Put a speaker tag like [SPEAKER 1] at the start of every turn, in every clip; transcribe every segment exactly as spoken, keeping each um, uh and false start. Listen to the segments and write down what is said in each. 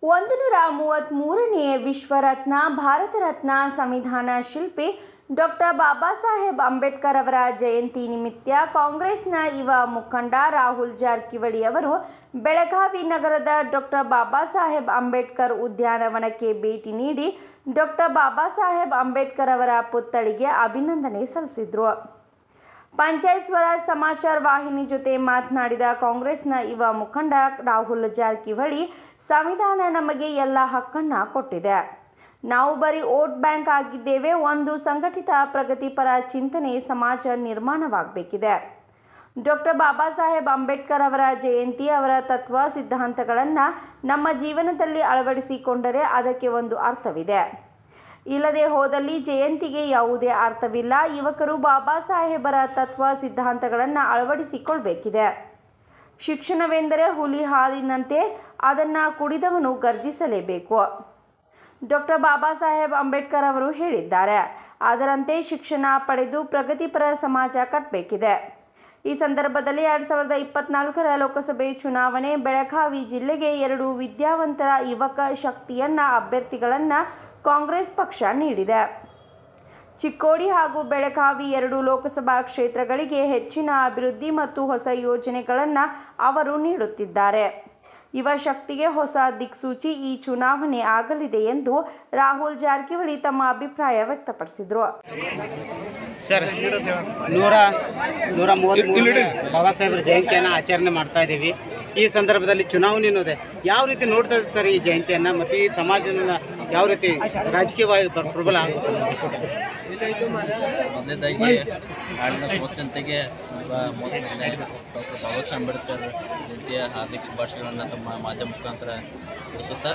[SPEAKER 1] ಒಂದು ನೂರ ಮೂವತ್ತ್ಮೂರನೇ ವಿಶ್ವರತ್ನ ಭಾರತ ರತ್ನ ಸಂವಿಧಾನ ಶಿಲ್ಪಿ ಡಾಕ್ಟರ್ ಬಾಬಾ ಸಾಹೇಬ್ ಅಂಬೇಡ್ಕರ್ ಅವರ ಜಯಂತಿ ನಿಮಿತ್ತ ಕಾಂಗ್ರೆಸ್ನ ಯುವ ಮುಖಂಡ ರಾಹುಲ್ ಜಾರಕಿಹೊಳಿ ಅವರು ಬೆಳಗಾವಿ ನಗರದ ಡಾಕ್ಟರ್ ಬಾಬಾ ಸಾಹೇಬ್ ಅಂಬೇಡ್ಕರ್ ಉದ್ಯಾನವನಕ್ಕೆ ಭೇಟಿ ನೀಡಿ ಡಾಕ್ಟರ್ ಬಾಬಾ ಸಾಹೇಬ್ ಅಂಬೇಡ್ಕರ್ ಅವರ ಪುತ್ಥಳಿಗೆ ಅಭಿನಂದನೆ ಸಲ್ಲಿಸಿದರು. ಪಂಚಾಯತ್ ಸ್ವರಾಜ್ ಸಮಾಚಾರ ವಾಹಿನಿ ಜೊತೆ ಮಾತನಾಡಿದ ಕಾಂಗ್ರೆಸ್ನ ಯುವ ಮುಖಂಡ ರಾಹುಲ್ ಜಾರಕಿಹೊಳಿ, ಸಂವಿಧಾನ ನಮಗೆ ಎಲ್ಲ ಹಕ್ಕನ್ನು ಕೊಟ್ಟಿದೆ. ನಾವು ಬರೀ ವೋಟ್ ಬ್ಯಾಂಕ್ ಆಗಿದ್ದೇವೆ. ಒಂದು ಸಂಘಟಿತ ಪ್ರಗತಿಪರ ಚಿಂತನೆ ಸಮಾಜ ನಿರ್ಮಾಣವಾಗಬೇಕಿದೆ. ಡಾಕ್ಟರ್ ಬಾಬಾ ಸಾಹೇಬ್ ಅಂಬೇಡ್ಕರ್ ಅವರ ಜಯಂತಿ ಅವರ ತತ್ವ ಸಿದ್ಧಾಂತಗಳನ್ನು ನಮ್ಮ ಜೀವನದಲ್ಲಿ ಅಳವಡಿಸಿಕೊಂಡರೆ ಅದಕ್ಕೆ ಒಂದು ಅರ್ಥವಿದೆ. ಇಲ್ಲದೆ ಹೋದಲ್ಲಿ ಜಯಂತಿಗೆ ಯಾವುದೇ ಅರ್ಥವಿಲ್ಲ. ಯುವಕರು ಬಾಬಾ ಸಾಹೇಬರ ತತ್ವ ಸಿದ್ಧಾಂತಗಳನ್ನು ಅಳವಡಿಸಿಕೊಳ್ಬೇಕಿದೆ. ಶಿಕ್ಷಣವೆಂದರೆ ಹುಲಿ ಹಾಲಿನಂತೆ, ಅದನ್ನು ಕುಡಿದವನು ಗರ್ಜಿಸಲೇಬೇಕು. ಡಾಕ್ಟರ್ ಬಾಬಾ ಸಾಹೇಬ್ ಅಂಬೇಡ್ಕರ್ ಅವರು ಹೇಳಿದ್ದಾರೆ. ಅದರಂತೆ ಶಿಕ್ಷಣ ಪಡೆದು ಪ್ರಗತಿಪರ ಸಮಾಜ ಕಟ್ಟಬೇಕಿದೆ. ಈ ಸಂದರ್ಭದಲ್ಲಿ ಎರಡು ಸಾವಿರದ ಇಪ್ಪತ್ನಾಲ್ಕರ ಲೋಕಸಭೆ ಚುನಾವಣೆ ಬೆಳಗಾವಿ ಜಿಲ್ಲೆಗೆ ಎರಡು ವಿದ್ಯಾವಂತರ ಯುವಕ ಶಕ್ತಿಯನ್ನ ಅಭ್ಯರ್ಥಿಗಳನ್ನು ಕಾಂಗ್ರೆಸ್ ಪಕ್ಷ ನೀಡಿದೆ. ಚಿಕ್ಕೋಡಿ ಹಾಗೂ ಬೆಳಗಾವಿ ಎರಡು ಲೋಕಸಭಾ ಕ್ಷೇತ್ರಗಳಿಗೆ ಹೆಚ್ಚಿನ ಅಭಿವೃದ್ಧಿ ಮತ್ತು ಹೊಸ ಯೋಜನೆಗಳನ್ನು ಅವರು ನೀಡುತ್ತಿದ್ದಾರೆ. ಯುವ ಶಕ್ತಿಗೆ ಹೊಸ ದಿಕ್ಸೂಚಿ ಈ ಚುನಾವಣೆ ಆಗಲಿದೆ ಎಂದು ರಾಹುಲ್ ಜಾರಕಿಹೊಳಿ ತಮ್ಮ ಅಭಿಪ್ರಾಯ ವ್ಯಕ್ತಪಡಿಸಿದರು.
[SPEAKER 2] ಸರ್, ನೂರ ನೂರ ಮೂವತ್ತ್ಮೂರು ಬಾಬಾ ಸಾಹೇಬರ ಜಯಂತಿಯನ್ನು ಆಚರಣೆ ಮಾಡ್ತಾ ಇದ್ದೀವಿ. ಈ ಸಂದರ್ಭದಲ್ಲಿ ಚುನಾವಣೆ ಅನ್ನೋದೆ ಯಾವ ರೀತಿ ನೋಡ್ತಾ ಇದೆ ಸರ್ ಈ ಜಯಂತಿಯನ್ನು, ಮತ್ತು ಈ ಸಮಾಜನ ಯಾವ ರೀತಿ ರಾಜಕೀಯವಾಗಿ ಪ್ರಬಲ ಆಗುತ್ತೆ?
[SPEAKER 3] ಮೊದಲನೇದಾಗಿ ನಾಡಿನ ಸ್ವಚ್ಛತೆಗೆ ಡಾಕ್ಟರ್ ಬಾಬಾ ಸಾಹೇಬ್ ಅಂಬೇಡ್ಕರ್ ಜಯಂತಿಯ ಹಾರ್ದಿಕ ಶುಭಾಶಯಗಳನ್ನು ತಮ್ಮ ಮಾಧ್ಯಮ ಮುಖಾಂತರ ತಿಳಿಸುತ್ತಾ,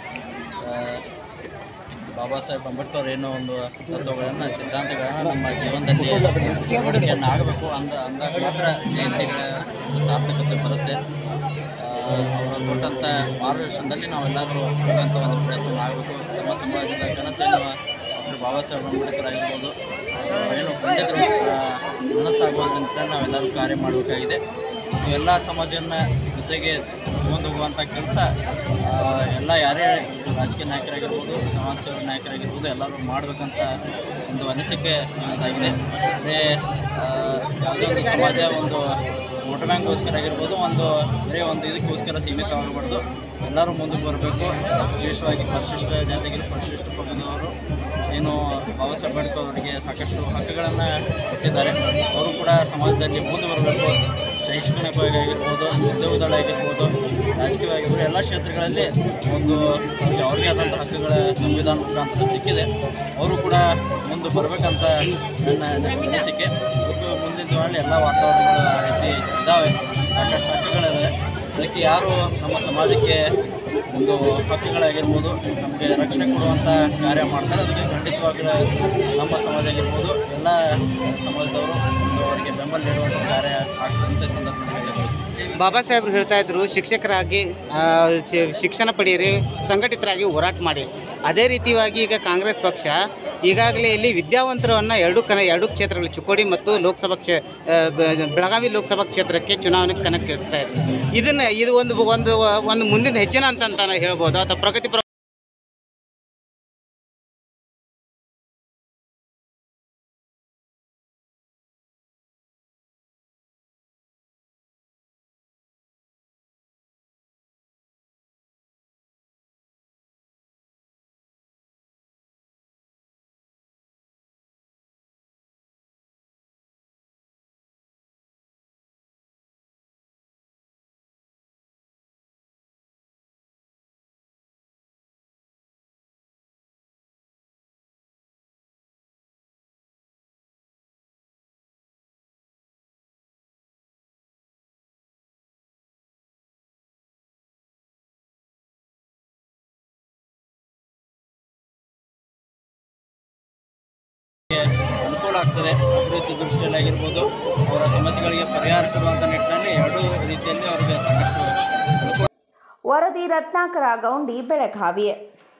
[SPEAKER 3] ಬಾಬಾ ಸಾಹೇಬ್ ಅಂಬೇಡ್ಕರ್ ಏನೋ ಒಂದು ತತ್ವಗಳನ್ನು ಸಿದ್ಧಾಂತಗಳನ್ನು ನಮ್ಮ ಜೀವನದಲ್ಲಿ ಅಳವಡಿಕೆಯನ್ನು ಆಗಬೇಕು. ಅಂದ ಅಂದಾಗ ಮಾತ್ರ ಜಯಂತಿಗಳ ಒಂದು ಸಾರ್ಥಕತೆ ಬರುತ್ತೆ. ಅವರು ಕೊಟ್ಟಂಥ ಮಾರ್ಗದರ್ಶನದಲ್ಲಿ ನಾವೆಲ್ಲರೂ ಹೋಗುವಂಥ ಒಂದು ಪ್ರಯತ್ನ ಆಗಬೇಕು. ನಮ್ಮ ಸಮಾಜದ ಕನಸನ್ನು ಡಾಕ್ಟರ್ ಬಾಬಾ ಸಾಹೇಬ್ ಅಂಬೇಡ್ಕರ್ ಆಗಿರ್ಬೋದು ಏನು ಪಂಡಿತರು ಮನಸ್ಸಾಗುವಂಥ ನಿಟ್ಟಿನಲ್ಲಿ ನಾವೆಲ್ಲರೂ ಕಾರ್ಯ ಮಾಡಬೇಕಾಗಿದೆ. ಎಲ್ಲ ಸಮಾಜವನ್ನು ಜೊತೆಗೆ ತಗೊಂಡೋಗುವಂಥ ಕೆಲಸ ಎಲ್ಲ ಯಾರೇ ರಾಜಕೀಯ ನಾಯಕರಾಗಿರ್ಬೋದು, ಸಮಾಜ ಸೇವಾ ನಾಯಕರಾಗಿರ್ಬೋದು ಎಲ್ಲರೂ ಮಾಡಬೇಕಂತ ಒಂದು ಅನಿಸಿಕೆ ನನ್ನದಾಗಿದೆ. ಅದೇ ಯಾವುದೇ ಒಂದು ಸಮಾಜ ಒಂದು ವೋಟ್ ಬ್ಯಾಂಕ್ಗೋಸ್ಕರ ಆಗಿರ್ಬೋದು, ಒಂದು ಬರೀ ಒಂದು ಇದಕ್ಕೋಸ್ಕರ ಸೀಮಿತವಾಗಬಾರ್ದು. ಎಲ್ಲರೂ ಮುಂದಕ್ಕೆ ಬರಬೇಕು. ವಿಶೇಷವಾಗಿ ಪರಿಶಿಷ್ಟ ಜಾತಿಗೆ ಪರಿಶಿಷ್ಟ ಪಂಗಡದವರು ಏನು ಬಾಬಾ ಸಾಹೇಬ್ ಅಂಬೇಡ್ಕರ್ ಅವರಿಗೆ ಸಾಕಷ್ಟು ಹಕ್ಕುಗಳನ್ನು ಕೊಟ್ಟಿದ್ದಾರೆ. ಅವರು ಕೂಡ ಸಮಾಜದಲ್ಲಿ ಮುಂದೆ ಬರಬೇಕು. ಶೈಕ್ಷಣಿಕವಾಗಿ ಆಗಿರ್ಬೋದು, ಉದ್ಯೋಗದಲ್ಲಾಗಿರ್ಬೋದು, ರಾಜಕೀಯವಾಗಿರ್ಬೋದು ಎಲ್ಲ ಕ್ಷೇತ್ರಗಳಲ್ಲಿ ಒಂದು ಅವ್ರಿಗೆ ಆದಂಥ ಹಕ್ಕುಗಳ ಸಂವಿಧಾನ ಮುಖಾಂತರ ಸಿಕ್ಕಿದೆ. ಅವರು ಕೂಡ ಮುಂದೆ ಬರಬೇಕಂತ ನನ್ನ ಅನಿಸಿಕೆ. ಮತ್ತು ಮುಂದಿನ ದಿನಗಳಲ್ಲಿ ಎಲ್ಲ ವಾತಾವರಣಗಳು ಆ ರೀತಿ ಇದ್ದಾವೆ. ಸಾಕಷ್ಟು ಹಕ್ಕುಗಳಿವೆ. ಅದಕ್ಕೆ ಯಾರು ನಮ್ಮ ಸಮಾಜಕ್ಕೆ ಒಂದು ಹಕ್ಕುಗಳಾಗಿರ್ಬೋದು ನಮಗೆ ರಕ್ಷಣೆ ಕೊಡುವಂಥ ಕಾರ್ಯ ಮಾಡ್ತಾರೆ, ಅದಕ್ಕೆ ಖಂಡಿತವಾಗಲೂ ನಮ್ಮ ಸಮಾಜ ಆಗಿರ್ಬೋದು ಎಲ್ಲ ಸಮಾಜದವರು ಅವರಿಗೆ ಬೆಂಬಲ ನೀಡುವಂಥ ಕಾರ್ಯ ಆಗ್ತಂತೆ ಸಂದರ್ಭದಲ್ಲಿ
[SPEAKER 2] ಬಾಬಾ ಸಾಹೇಬರು ಹೇಳ್ತಾ ಇದ್ರು, ಶಿಕ್ಷಕರಾಗಿ ಶಿಕ್ಷಣ ಪಡೆಯಿರಿ, ಸಂಘಟಿತರಾಗಿ ಹೋರಾಟ ಮಾಡಿ. ಅದೇ ರೀತಿಯಾಗಿ ಈಗ ಕಾಂಗ್ರೆಸ್ ಪಕ್ಷ ಈಗಾಗಲೇ ಇಲ್ಲಿ ವಿದ್ಯಾವಂತರನ್ನು ಎರಡು ಕನ ಎರಡು ಕ್ಷೇತ್ರಗಳು ಚಿಕ್ಕೋಡಿ ಮತ್ತು ಲೋಕಸಭಾ ಕ್ಷೇ ಬೆಳಗಾವಿ ಲೋಕಸಭಾ ಕ್ಷೇತ್ರಕ್ಕೆ ಚುನಾವಣೆ ಕಣಕ್ಕಿಳಿಸ್ತಾ ಇದೆ. ಇದನ್ನು ಇದು ಒಂದು ಒಂದು ಒಂದು ಮುಂದಿನ ಹೆಚ್ಚಿನ ಅಂತ ಅಂತ ಹೇಳ್ಬೋದು ಅಥವಾ ಪ್ರಗತಿ
[SPEAKER 3] ಅನುಕೂಲ ಆಗ್ತದೆ. ಅಭಿವೃದ್ಧಿ ದೃಷ್ಟಿಯಲ್ಲಿ ಆಗಿರ್ಬೋದು, ಅವರ ಸಮಸ್ಯೆಗಳಿಗೆ ಪರಿಹಾರ ಕೊಡುವಂಥ ನಿಟ್ಟಿನಲ್ಲಿ ಎರಡೂ ರೀತಿಯಲ್ಲಿ ಅವರಿಗೆ ಸಾಕಷ್ಟು ಅನುಕೂಲ.
[SPEAKER 1] ವರದಿ ರತ್ನಾಕರ ಗೌಂಡಿ, ಬೆಳಗಾವಿ.